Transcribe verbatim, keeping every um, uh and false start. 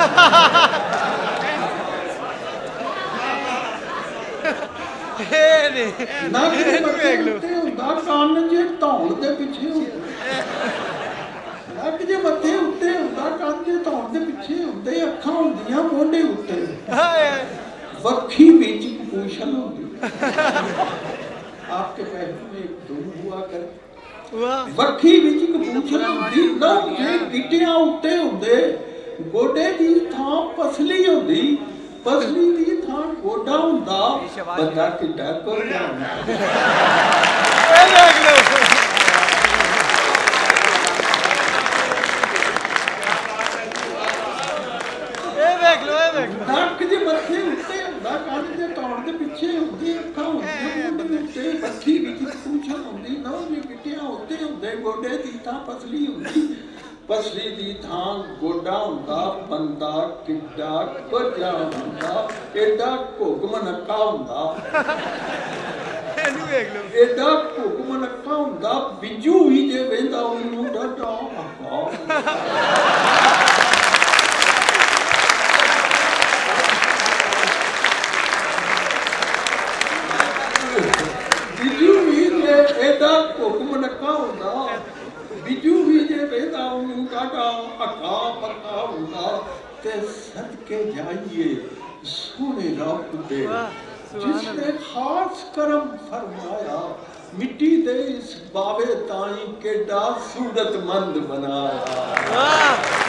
नक दे मत्थे उत्ते हुंदा कंन जे धौण दे पिछे नक जे मत्थे उत्ते हुंदा कंन जे धौण दे पिछे हुंदे अखां हुंदियां मोढे उत्ते वक्खी विच कपूशल होंदी आपके पहलू में एक धूम हुआ कर वक्खी विच कपूशल होंदी ना जे गिट्टियां उत्ते हुंदे गोडे दी थां पसली होंदी पसली दी थां गोडा हुंदा बंदा किड्डा तुर जांदा ए देख लो ए देख लो ए देख लो नक जे मत्थे उत्ते हुंदा कंन जे धौण दे पिछे हुंदी अखां हुंदियां मोढे उत्ते वक्खी विच कपूशल होंदी ना जे गिट्टियां उत्ते हुंदे गोडे दी थां पसली होंदी पसली दी थां गोडा हुंदा बंदा किड्डा कोजा हुंदा एडा घुगमनक्का हुंदा एनू देख लो एडा घुगमनक्का हुंदा बिजू भी जे वेंदा ओनू डाडा हक्का बिजू भी जे एडा घुगमनक्का हुंदा बिजू भी जे वेंदा ओनू डाडा हक्का पक्का हुंदा ते सदके जाइए सोने रब दे जिसने खास करम फरमाया मिट्टी दे इस बावे ताई केडा सूरतमंद बनाया।